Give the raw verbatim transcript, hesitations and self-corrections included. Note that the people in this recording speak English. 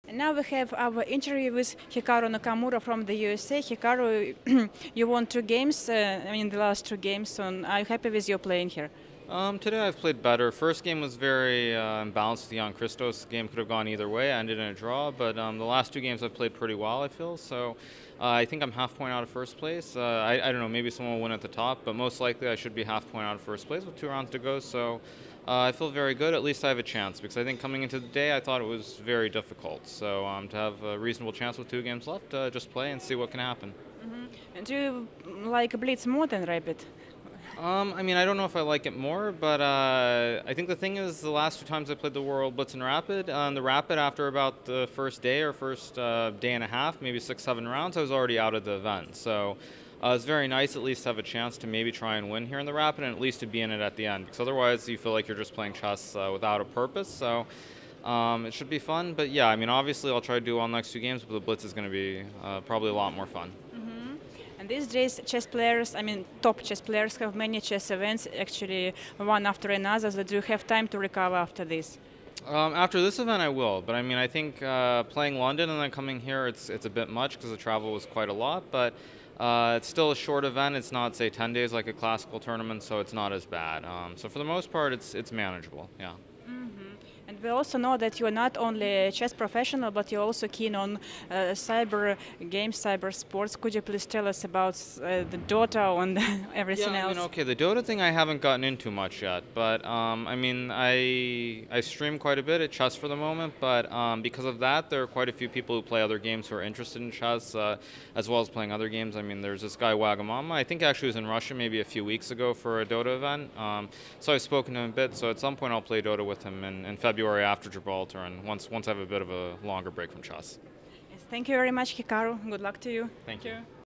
And now we have our interview with Hikaru Nakamura from the U S A. Hikaru, you won two games, uh, I mean the last two games, so are you happy with your playing here? Um, today I've played better. First game was very uh, imbalanced with Jan Christos. The game could have gone either way. I ended in a draw, but um, the last two games I've played pretty well, I feel. So uh, I think I'm half point out of first place. Uh, I, I don't know, maybe someone will win at the top, but most likely I should be half point out of first place with two rounds to go. So uh, I feel very good. At least I have a chance, because I think coming into the day I thought it was very difficult. So um, to have a reasonable chance with two games left, uh, just play and see what can happen. Mm-hmm. And do you like Blitz more than Rapid? Um, I mean, I don't know if I like it more, but uh, I think the thing is, the last two times I played the World Blitz and Rapid, on the Rapid, after about the first day or first uh, day and a half, maybe six, seven rounds, I was already out of the event. So uh, it's very nice at least to have a chance to maybe try and win here in the Rapid, and at least to be in it at the end, because otherwise you feel like you're just playing chess uh, without a purpose. So um, it should be fun, but yeah, I mean, obviously I'll try to do well next two games, but the Blitz is going to be uh, probably a lot more fun. And these days, chess players, I mean, top chess players have many chess events, actually one after another. So do you have time to recover after this? Um, after this event, I will. But I mean, I think uh, playing London and then coming here, it's it's a bit much because the travel was quite a lot. But uh, it's still a short event. It's not, say, ten days like a classical tournament, so it's not as bad. Um, so for the most part, it's it's manageable. Yeah. And we also know that you are not only a chess professional, but you're also keen on uh, cyber games, cyber sports. Could you please tell us about uh, the Dota and everything yeah, I else? mean, okay, the Dota thing I haven't gotten into much yet, but um, I mean, I I stream quite a bit at chess for the moment, but um, because of that, there are quite a few people who play other games who are interested in chess, uh, as well as playing other games. I mean, there's this guy Wagamama. I think actually was in Russia maybe a few weeks ago for a Dota event. Um, so I've spoken to him a bit. So at some point I'll play Dota with him in, in February after Gibraltar, and once once I have a bit of a longer break from chess. Yes, thank you very much, Hikaru. Good luck to you. Thank you.